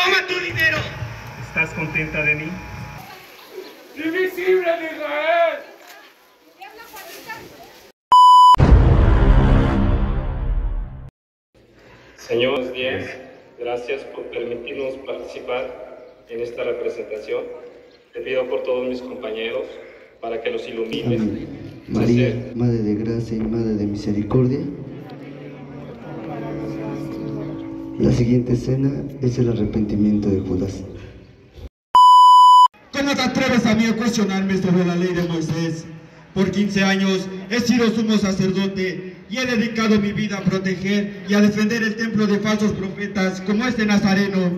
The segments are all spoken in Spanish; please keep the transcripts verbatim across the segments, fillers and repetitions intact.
¡Toma tu dinero! ¿Estás contenta de mí? ¡Invisible de Israel! Señor Díaz, gracias por permitirnos participar en esta representación. Te pido por todos mis compañeros para que los ilumines. Amén. María, Madre de Gracia y Madre de Misericordia. La siguiente escena es el arrepentimiento de Judas. ¿Cómo te atreves a mí a cuestionarme sobre la ley de Moisés? Por quince años he sido sumo sacerdote y he dedicado mi vida a proteger y a defender el templo de falsos profetas como este Nazareno.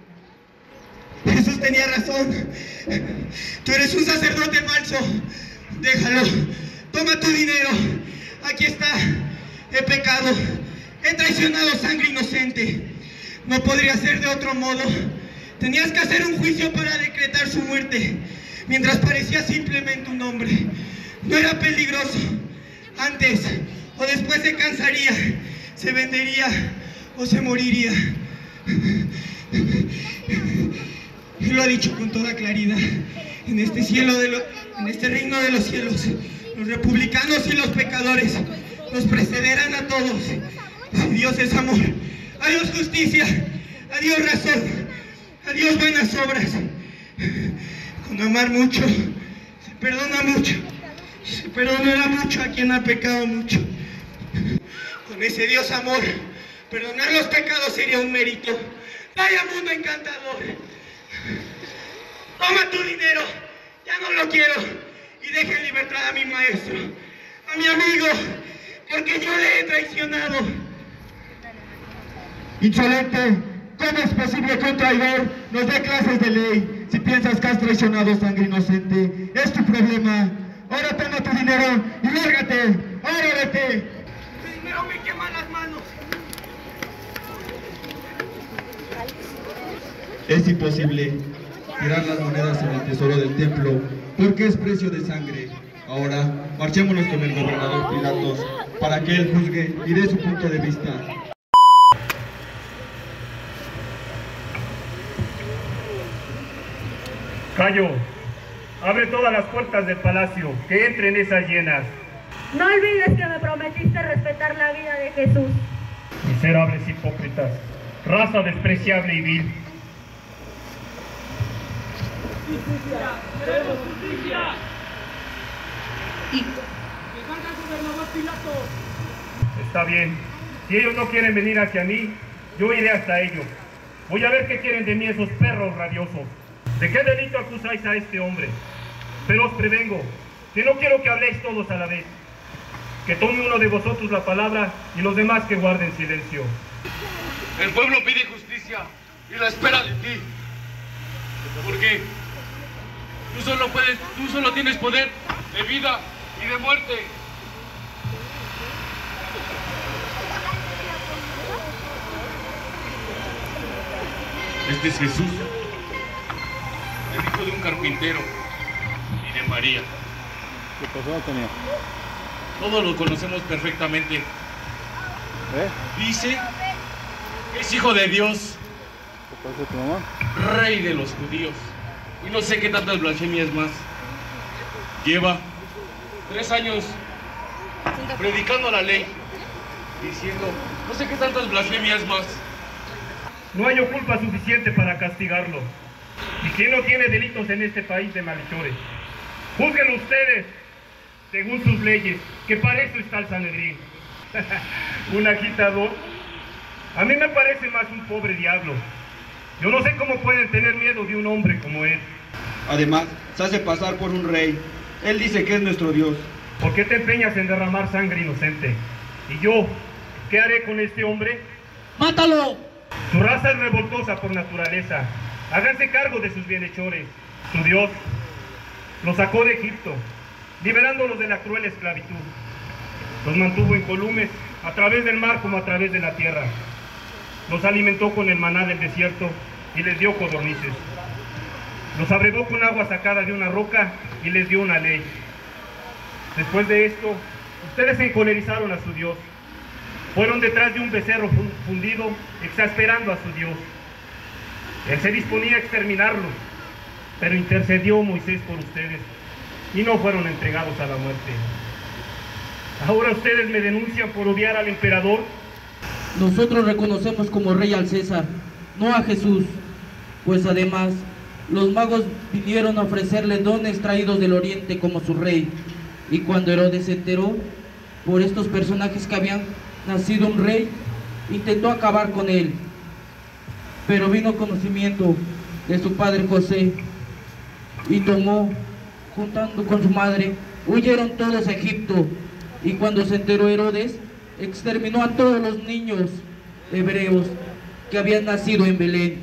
Jesús tenía razón. Tú eres un sacerdote falso. Déjalo. Toma tu dinero. Aquí está. He pecado. He traicionado sangre inocente. No podría ser de otro modo. Tenías que hacer un juicio para decretar su muerte, mientras parecía simplemente un hombre. No era peligroso. Antes o después se cansaría, se vendería o se moriría. Él lo ha dicho con toda claridad. En este cielo de lo, en este reino de los cielos, los republicanos y los pecadores nos precederán a todos. Si Dios es amor, adiós justicia, adiós razón, adiós buenas obras. Con amar mucho, se perdona mucho. Se perdonará mucho a quien ha pecado mucho. Con ese Dios amor, perdonar los pecados sería un mérito. Vaya mundo encantador. Toma tu dinero, ya no lo quiero. Y deja en libertad a mi maestro, a mi amigo, porque yo le he traicionado. Insolente, ¿cómo es posible que un traidor nos dé clases de ley si piensas que has traicionado sangre inocente? Es tu problema. Ahora toma tu dinero y lárgate. Ahora vete. El dinero me quema las manos. Es imposible tirar las monedas en el tesoro del templo porque es precio de sangre. Ahora marchémonos con el gobernador Pilatos para que él juzgue y dé su punto de vista. Cayo, abre todas las puertas del palacio, que entren esas llenas. No olvides que me prometiste respetar la vida de Jesús. Miserables hipócritas, raza despreciable y vil. ¡Justicia! ¡Queremos justicia! Y... ¡Que salga el gobernador Pilato! Está bien, si ellos no quieren venir hacia mí, yo iré hasta ellos. Voy a ver qué quieren de mí esos perros rabiosos. ¿De qué delito acusáis a este hombre? Pero os prevengo, que no quiero que habléis todos a la vez. Que tome uno de vosotros la palabra y los demás que guarden silencio. El pueblo pide justicia y la espera de ti. Porque tú solo puedes, tú solo tienes poder de vida y de muerte. Este es Jesús, el hijo de un carpintero y de María. ¿Qué pasó, Antonio? Todos lo conocemos perfectamente. ¿Eh? Dice que es hijo de Dios, ¿Qué pasó, tu mamá? rey de los judíos. Y no sé qué tantas blasfemias más. Lleva tres años predicando la ley, diciendo no sé qué tantas blasfemias más. No hay culpa suficiente para castigarlo. ¿Y quién no tiene delitos en este país de malhechores? Juzguen ustedes, según sus leyes, que para eso está el Sanedrín. Un agitador. A mí me parece más un pobre diablo. Yo no sé cómo pueden tener miedo de un hombre como él. Además, se hace pasar por un rey. Él dice que es nuestro Dios. ¿Por qué te empeñas en derramar sangre inocente? ¿Y yo, qué haré con este hombre? ¡Mátalo! Su raza es revoltosa por naturaleza. Háganse cargo de sus bienhechores. Su Dios los sacó de Egipto, liberándolos de la cruel esclavitud. Los mantuvo incolumes a través del mar como a través de la tierra. Los alimentó con el maná del desierto y les dio codornices. Los abrevó con agua sacada de una roca y les dio una ley. Después de esto, ustedes se encolerizaron a su Dios. Fueron detrás de un becerro fundido, exasperando a su Dios. Él se disponía a exterminarlos, pero intercedió Moisés por ustedes y no fueron entregados a la muerte. Ahora ustedes me denuncian por odiar al emperador. Nosotros reconocemos como rey al César, no a Jesús, pues además los magos vinieron a ofrecerle dones traídos del oriente como su rey, y cuando Herodes se enteró por estos personajes que habían nacido un rey, intentó acabar con él, pero vino conocimiento de su padre José y tomó, juntando con su madre, huyeron todos a Egipto, y cuando se enteró Herodes, exterminó a todos los niños hebreos que habían nacido en Belén.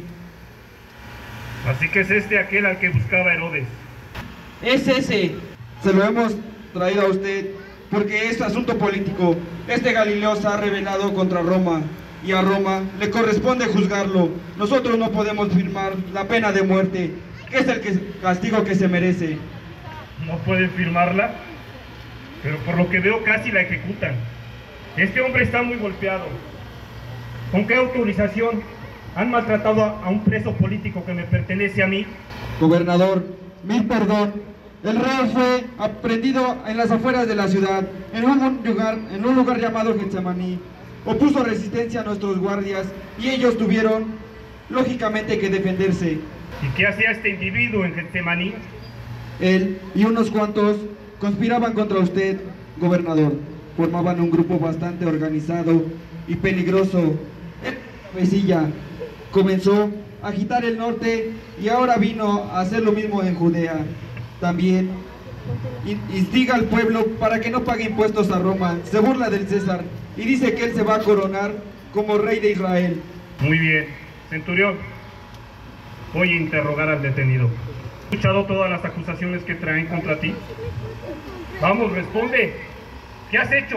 Así que es este aquel al que buscaba Herodes. Es ese. Se lo hemos traído a usted porque es asunto político. Este Galileo se ha rebelado contra Roma y a Roma le corresponde juzgarlo. Nosotros no podemos firmar la pena de muerte, que es el que, castigo que se merece. ¿No pueden firmarla? Pero por lo que veo casi la ejecutan. Este hombre está muy golpeado. ¿Con qué autorización han maltratado a un preso político que me pertenece a mí? Gobernador, mil perdón. El rey fue aprendido en las afueras de la ciudad, en un lugar, en un lugar llamado Getsemaní. Opuso resistencia a nuestros guardias y ellos tuvieron, lógicamente, que defenderse. ¿Y qué hacía este individuo en Getsemaní? Él y unos cuantos conspiraban contra usted, gobernador. Formaban un grupo bastante organizado y peligroso. El cabecilla comenzó a agitar el norte y ahora vino a hacer lo mismo en Judea. También instiga al pueblo para que no pague impuestos a Roma, se burla del César y dice que él se va a coronar como rey de Israel. Muy bien, centurión, voy a interrogar al detenido. ¿Has escuchado todas las acusaciones que traen contra ti? Vamos, responde. ¿Qué has hecho?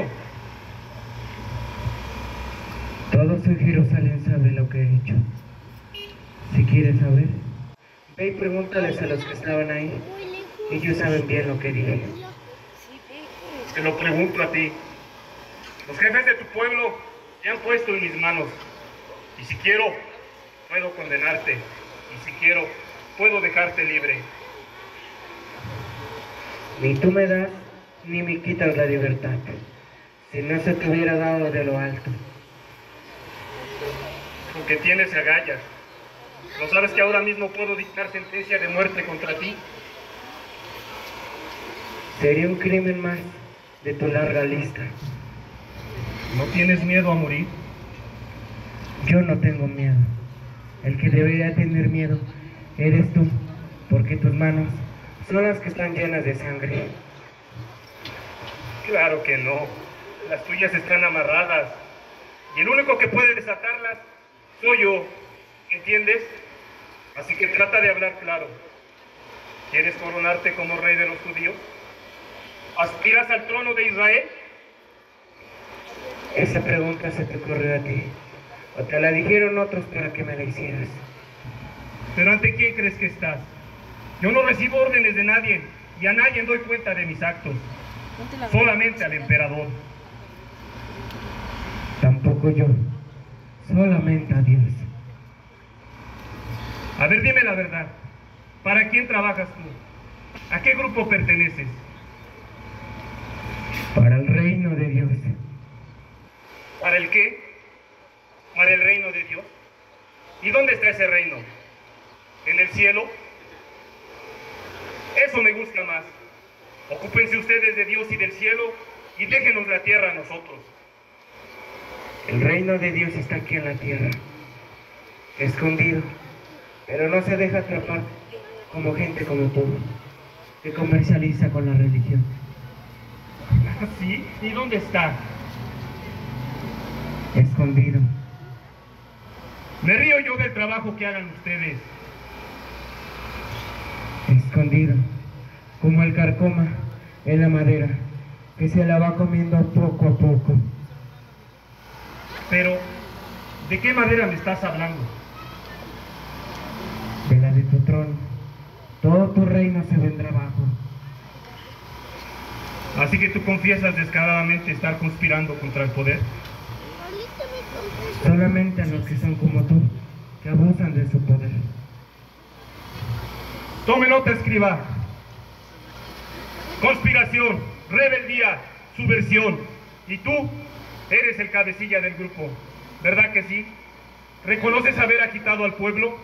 Todos en Jerusalén saben lo que he hecho. Si quieres saber, ve y pregúntales a los que estaban ahí. Ellos saben bien lo que dije. Te lo pregunto a ti. Los jefes de tu pueblo te han puesto en mis manos. Y si quiero, puedo condenarte. Y si quiero, puedo dejarte libre. Ni tú me das, ni me quitas la libertad. Si no se te hubiera dado de lo alto. Con que tienes agallas. ¿No sabes que ahora mismo puedo dictar sentencia de muerte contra ti? Sería un crimen más de tu larga lista. ¿No tienes miedo a morir? Yo no tengo miedo. El que debería tener miedo eres tú, porque tus manos son las que están llenas de sangre. Claro que no. Las tuyas están amarradas. Y el único que puede desatarlas soy yo. ¿Entiendes? Así que trata de hablar claro. ¿Quieres coronarte como rey de los judíos? ¿Aspiras al trono de Israel? Esa pregunta se te ocurrió a ti, o te la dijeron otros para que me la hicieras. ¿Pero ante quién crees que estás? Yo no recibo órdenes de nadie, y a nadie doy cuenta de mis actos. Solamente al emperador. Tampoco yo, solamente a Dios. A ver, dime la verdad. ¿Para quién trabajas tú? ¿A qué grupo perteneces? Para el reino de Dios. ¿Para el qué? ¿Para el reino de Dios? ¿Y dónde está ese reino? ¿En el cielo? Eso me gusta más. Ocúpense ustedes de Dios y del cielo y déjenos la tierra a nosotros. El reino de Dios está aquí en la tierra, escondido, pero no se deja atrapar como gente como tú, que comercializa con la religión. ¿Sí? ¿Y dónde está? Escondido. Me río yo del trabajo que hagan ustedes. Escondido, como el carcoma en la madera, que se la va comiendo poco a poco. Pero, ¿de qué madera me estás hablando? De la de tu trono. Todo tu reino se vendrá abajo. Así que tú confiesas descaradamente estar conspirando contra el poder. Solamente a los que son como tú, que abusan de su poder. Tome nota, escriba. Conspiración, rebeldía, subversión. Y tú eres el cabecilla del grupo, ¿verdad que sí? ¿Reconoces haber agitado al pueblo?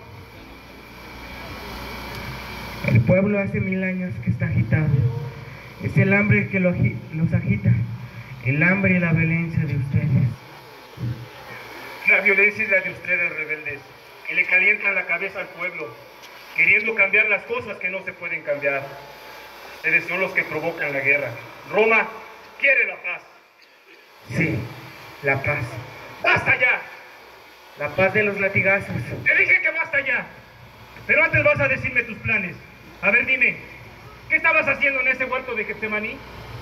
El pueblo hace mil años que está agitado. Es el hambre que lo agi- los agita. El hambre y la violencia de ustedes. La violencia es la de ustedes, rebeldes, que le calientan la cabeza al pueblo, queriendo cambiar las cosas que no se pueden cambiar. Ustedes son los que provocan la guerra. Roma quiere la paz. Sí, la paz. ¡Basta ya! La paz de los latigazos. Te dije que basta ya. Pero antes vas a decirme tus planes. A ver, dime, ¿qué estabas haciendo en ese huerto de Getsemaní?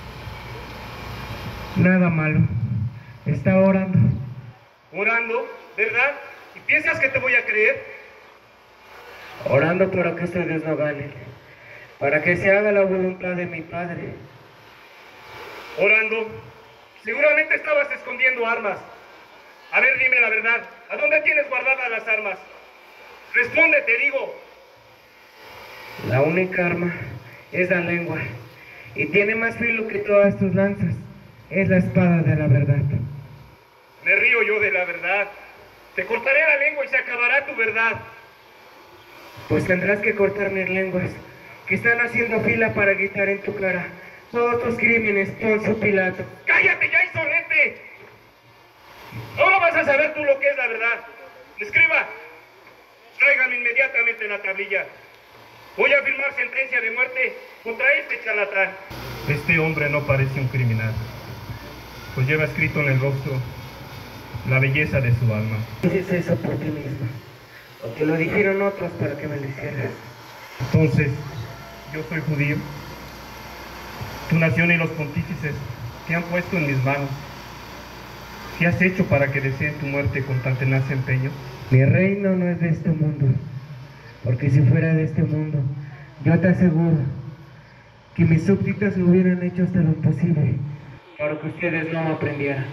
Nada malo. Estaba orando. Orando, ¿verdad? ¿Y piensas que te voy a creer? Orando para que ustedes no ganen. Para que se haga la voluntad de mi Padre. Orando. Seguramente estabas escondiendo armas. A ver, dime la verdad. ¿A dónde tienes guardadas las armas? Responde, te digo. La única arma es la lengua. Y tiene más filo que todas tus lanzas. Es la espada de la verdad. Me río yo de la verdad. Te cortaré la lengua y se acabará tu verdad. Pues tendrás que cortar mis lenguas, que están haciendo fila para gritar en tu cara todos tus crímenes, Poncio Pilato. ¡Cállate ya, insolente! Ahora vas a saber tú lo que es la verdad. Escriba, tráigame inmediatamente la tablilla. Voy a firmar sentencia de muerte contra este charlatán. Este hombre no parece un criminal, pues lleva escrito en el rostro la belleza de su alma. Dices eso por ti mismo, o te lo dijeron otros para que me lo hicieras. Entonces, yo soy judío. Tu nación y los pontífices te han puesto en mis manos. ¿Qué has hecho para que deseen tu muerte con tan tenaz empeño? Mi reino no es de este mundo, porque si fuera de este mundo, yo te aseguro que mis súbditos lo hubieran hecho hasta lo imposible para que ustedes no aprendieran.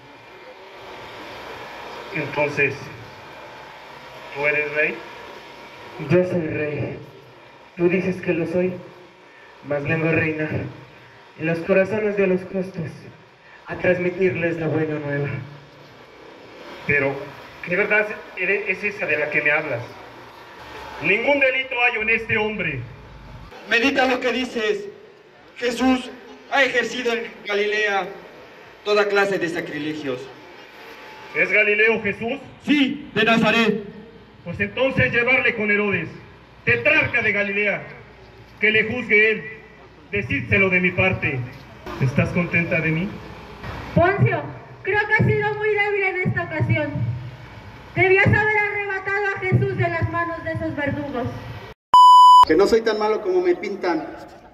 Entonces, ¿tú eres rey? Yo soy rey. Tú dices que lo soy, mas vengo a reinar en los corazones de los justos, a transmitirles la buena nueva. Pero, ¿qué verdad es esa de la que me hablas? Ningún delito hay en este hombre. Medita lo que dices. Jesús ha ejercido en Galilea toda clase de sacrilegios. ¿Es Galileo Jesús? Sí, de Nazaret. Pues entonces llevarle con Herodes, tetrarca de Galilea, que le juzgue él. Decídselo de mi parte. ¿Estás contenta de mí? Poncio, creo que has sido muy débil en esta ocasión. Debías haber arrebatado a Jesús de las manos de esos verdugos. Que no soy tan malo como me pintan.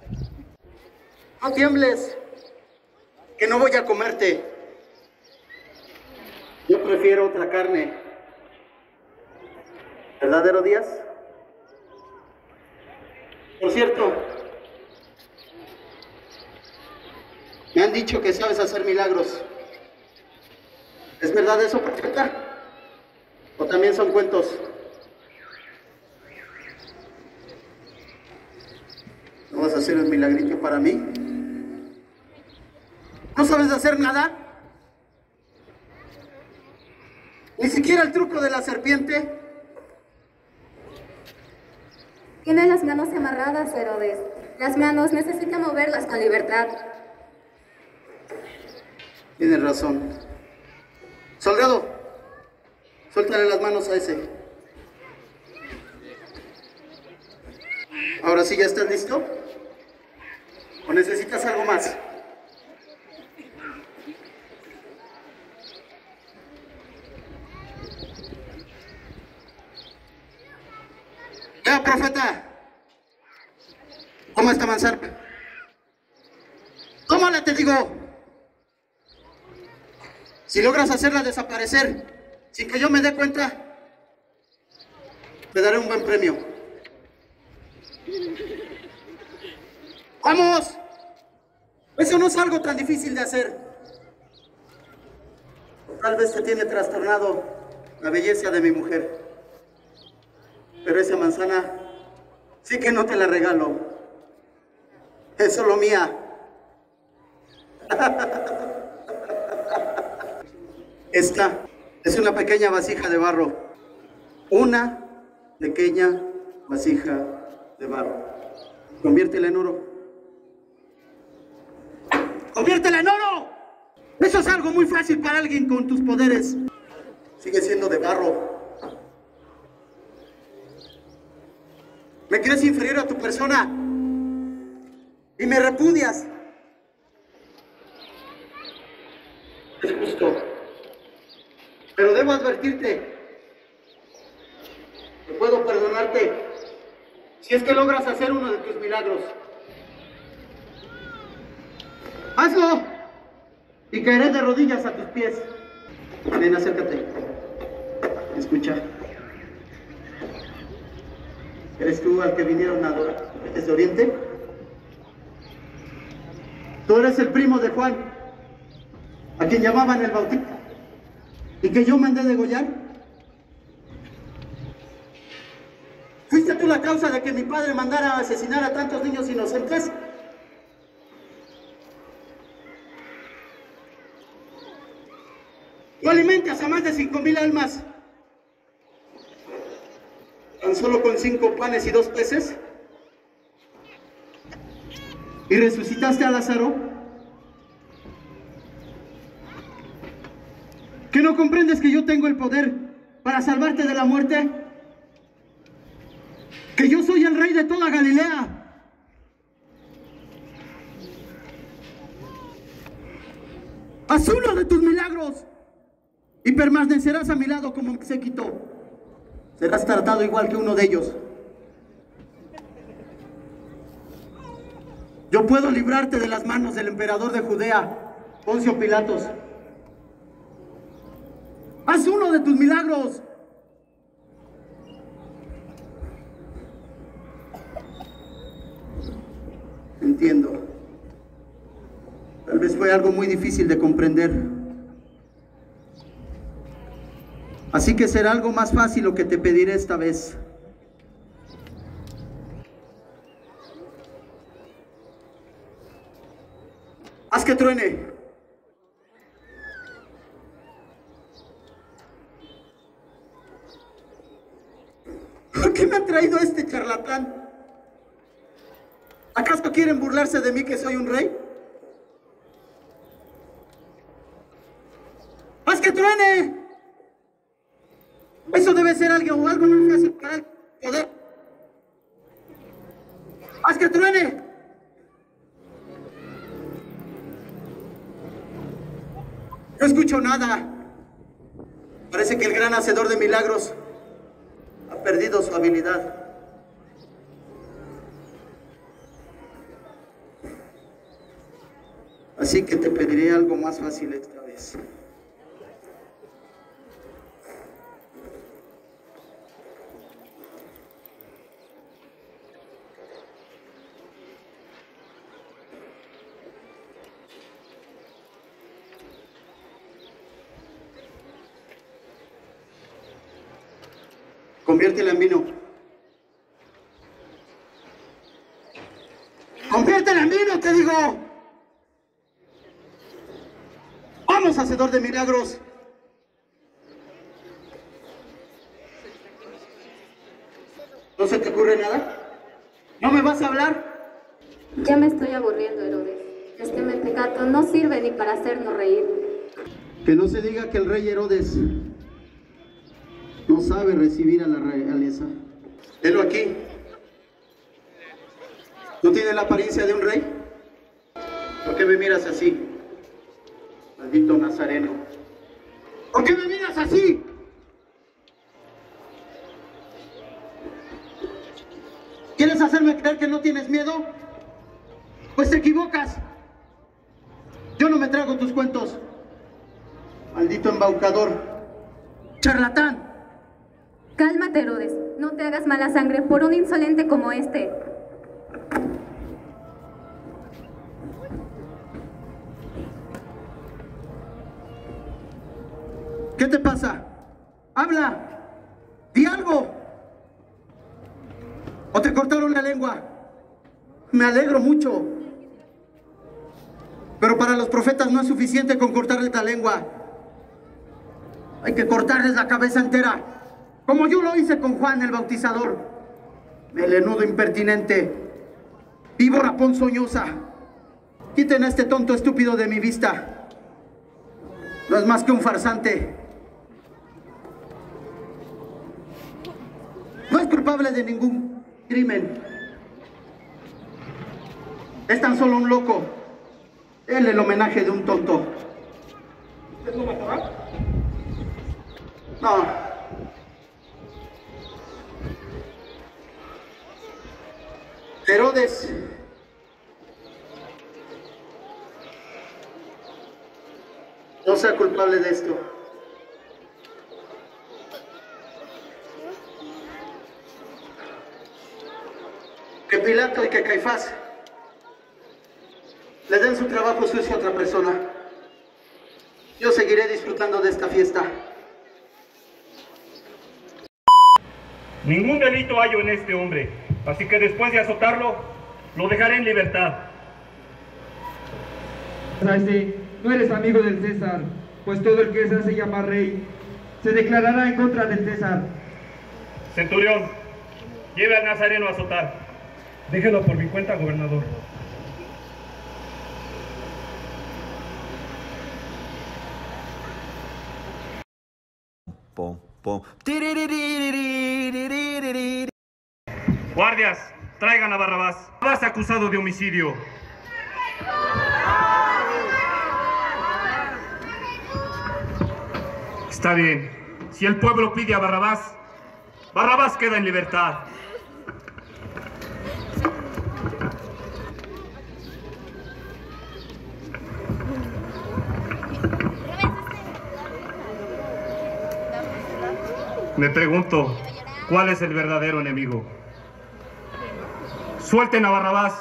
No tiembles, que no voy a comerte. Yo prefiero otra carne. ¿Verdad, Herodías? Por cierto, me han dicho que sabes hacer milagros. ¿Es verdad eso, profeta? ¿O también son cuentos? ¿No vas a hacer un milagrito para mí? ¿No sabes hacer nada? ¿Ni siquiera el truco de la serpiente? Tiene las manos amarradas, Herodes. Las manos necesita moverlas con libertad. Tienes razón. Soldado, suéltale las manos a ese. Ahora sí, ¿ya estás listo? ¿O necesitas algo más? Vea, profeta. Toma esta manzana. Tómala, te digo. Si logras hacerla desaparecer sin que yo me dé cuenta, te daré un buen premio. ¡Vamos! Eso no es algo tan difícil de hacer. Tal vez te tiene trastornado la belleza de mi mujer. Pero esa manzana Sí que no te la regalo. Es solo mía. Esta es una pequeña vasija de barro. Una pequeña vasija de barro. Conviértela en oro. ¡Conviértela en oro! Eso es algo muy fácil para alguien con tus poderes. Sigue siendo de barro. Me crees inferior a tu persona y me repudias. Es justo. Pero debo advertirte que puedo perdonarte si es que logras hacer uno de tus milagros. ¡Hazlo! Y caeré de rodillas a tus pies. Ven, acércate. Escucha. ¿Eres tú al que vinieron a adorar desde Oriente? Tú eres el primo de Juan, a quien llamaban el Bautista, y que yo mandé degollar. ¿Fuiste tú la causa de que mi padre mandara a asesinar a tantos niños inocentes? Tú alimentas a más de cinco mil almas, tan solo con cinco panes y dos peces, y resucitaste a Lázaro. ¿Que no comprendes que yo tengo el poder para salvarte de la muerte? ¿Que yo soy el rey de toda Galilea? Haz uno de tus milagros y permanecerás a mi lado como mi séquito. Serás tratado igual que uno de ellos. Yo puedo librarte de las manos del emperador de Judea, Poncio Pilatos. Haz uno de tus milagros. Entiendo. Tal vez fue algo muy difícil de comprender. Así que será algo más fácil lo que te pediré esta vez. Haz que truene. ¿Por qué me ha traído este charlatán? ¿Acaso quieren burlarse de mí que soy un rey? ¡Haz que truene! Eso debe ser algo, algo muy fácil para el poder. ¡Haz que truene! No escucho nada. Parece que el gran hacedor de milagros ha perdido su habilidad. Así que te pediré algo más fácil esta vez. Conviértela en vino. ¡Conviértela en vino, te digo! ¡Vamos, hacedor de milagros! ¿No se te ocurre nada? ¿No me vas a hablar? Ya me estoy aburriendo, Herodes. Este mentecato no sirve ni para hacernos reír. Que no se diga que el rey Herodes no sabe recibir a la realeza. Velo aquí. ¿No tiene la apariencia de un rey? ¿Por qué me miras así? Maldito nazareno. ¿Por qué me miras así? ¿Quieres hacerme creer que no tienes miedo? Pues te equivocas. Yo no me trago tus cuentos. Maldito embaucador. Charlatán. Cálmate, Herodes. No te hagas mala sangre por un insolente como este. ¿Qué te pasa? ¡Habla! ¡Di algo! ¿O te cortaron la lengua? Me alegro mucho. Pero para los profetas no es suficiente con cortarles la lengua. Hay que cortarles la cabeza entera, como yo lo hice con Juan el Bautizador. Melenudo impertinente, víbora ponzoñosa. Quiten a este tonto estúpido de mi vista. No es más que un farsante. No es culpable de ningún crimen. Es tan solo un loco. Él el homenaje de un tonto. ¿Usted lo matará? No. Herodes no sea culpable de esto. Que Pilato y que Caifás le den su trabajo sucio a otra persona. Yo seguiré disfrutando de esta fiesta. Ningún delito hallo en este hombre, así que después de azotarlo, lo dejaré en libertad. Así, no eres amigo del César, pues todo el que se hace llamar rey se declarará en contra del César. Centurión, lleve al nazareno a azotar. Déjelo por mi cuenta, gobernador. Pom, pom. Guardias, traigan a Barrabás. Barrabás acusado de homicidio. Está bien. Si el pueblo pide a Barrabás, Barrabás queda en libertad. Me pregunto, ¿cuál es el verdadero enemigo? Suelten a Barrabás.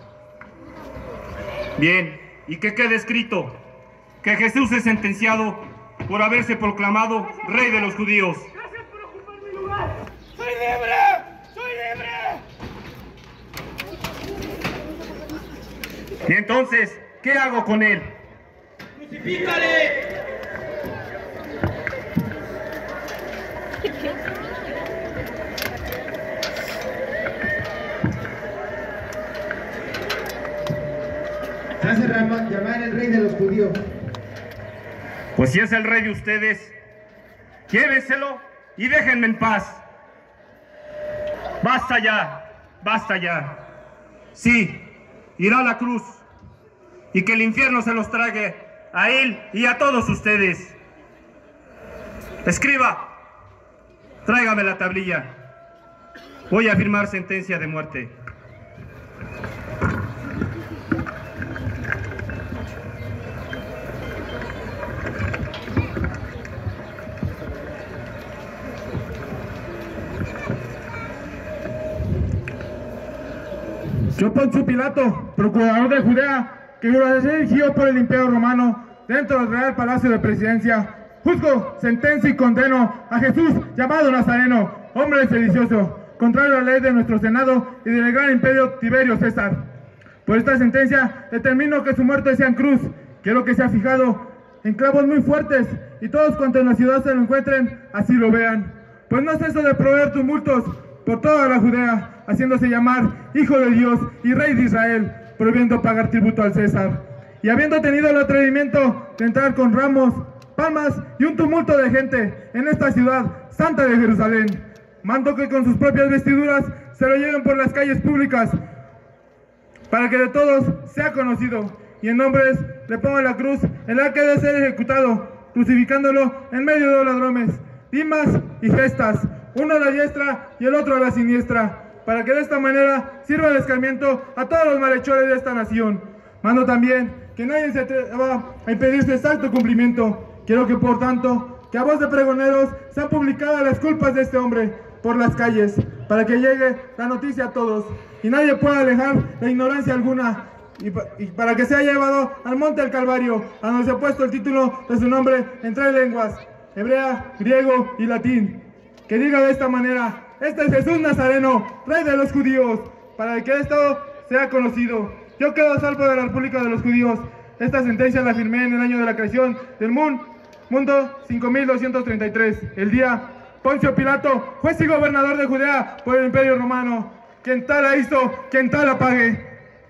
Bien, y que quede escrito que Jesús es sentenciado por haberse proclamado rey de los judíos. ¡Gracias por ocupar mi lugar! ¡Soy libre! ¡Soy libre! Y entonces, ¿qué hago con él? ¡Crucifícale! Se hace llamar el rey de los judíos. Pues si es el rey de ustedes, llévenselo y déjenme en paz. Basta ya, basta ya. Sí, irá a la cruz y que el infierno se los trague a él y a todos ustedes. Escriba, tráigame la tablilla. Voy a firmar sentencia de muerte. Yo, Poncio Pilato, procurador de Judea, que durante ser elegido por el Imperio Romano dentro del Real Palacio de Presidencia, juzgo, sentencio y condeno a Jesús llamado Nazareno, hombre sedicioso, contrario a la ley de nuestro Senado y del gran Imperio Tiberio César. Por esta sentencia determino que su muerte sea en cruz. Quiero que sea fijado en clavos muy fuertes y todos cuantos en la ciudad se lo encuentren así lo vean. Pues no es eso de proveer tumultos por toda la Judea, haciéndose llamar Hijo de Dios y Rey de Israel, prohibiendo pagar tributo al César. Y habiendo tenido el atrevimiento de entrar con ramos, palmas y un tumulto de gente en esta ciudad santa de Jerusalén, mando que con sus propias vestiduras se lo lleven por las calles públicas, para que de todos sea conocido, y en nombres le pongo la cruz en la que debe ser ejecutado, crucificándolo en medio de los ladrones, dimas y gestas, uno a la diestra y el otro a la siniestra, para que de esta manera sirva de escarmiento a todos los malhechores de esta nación. Mando también que nadie se atreva a impedir su exacto cumplimiento. Quiero que por tanto, que a voz de pregoneros sean publicadas las culpas de este hombre por las calles, para que llegue la noticia a todos, y nadie pueda alejar la ignorancia alguna, y, pa y para que sea llevado al monte del Calvario, a donde se ha puesto el título de su nombre en tres lenguas, hebrea, griego y latín, que diga de esta manera: este es Jesús Nazareno, rey de los judíos, para que esto sea conocido. Yo quedo a salvo de la República de los Judíos. Esta sentencia la firmé en el año de la creación del mundo, mundo cinco mil doscientos treinta y tres, el día Poncio Pilato, juez y gobernador de Judea por el Imperio Romano. Quien tal la hizo, quien tal la pague.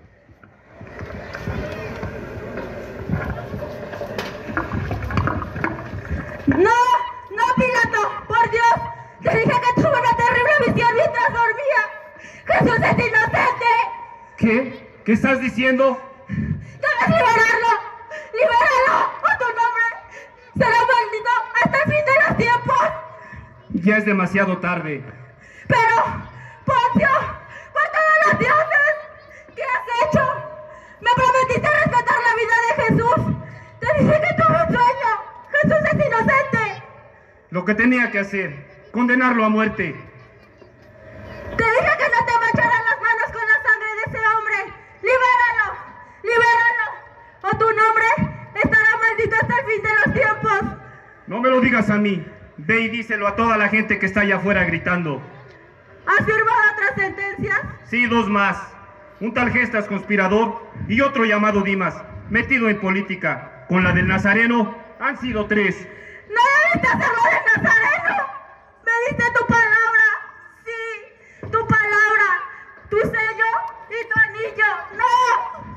¡No! ¡No, Pilato! ¡Por Dios! ¡Te dije que tuvo una terrible visión mientras dormía! ¡Jesús es inocente! ¿Qué? ¿Qué estás diciendo? ¡Debes liberarlo! ¡Libéralo! ¡O tu nombre será maldito hasta el fin de los tiempos! Ya es demasiado tarde. Pero, Poncio, por todos los dioses, ¿qué has hecho? Me prometiste respetar la vida de Jesús. Te dije que tuve un sueño. Jesús es inocente. Lo que tenía que hacer, condenarlo a muerte. Te dije que no te mancharan las manos con la sangre de ese hombre. ¡Libéralo! ¡Libéralo! O tu nombre estará maldito hasta el fin de los tiempos. No me lo digas a mí. Ve y díselo a toda la gente que está allá afuera gritando. ¿Has firmado otras sentencias? Sí, dos más. Un tal Gestas conspirador y otro llamado Dimas, metido en política. Con la del Nazareno han sido tres. ¡No debiste hacerlo de Nazareno! ¡Me diste tu palabra! ¡Sí! ¡Tu palabra! ¡Tu sello y tu anillo! ¡No!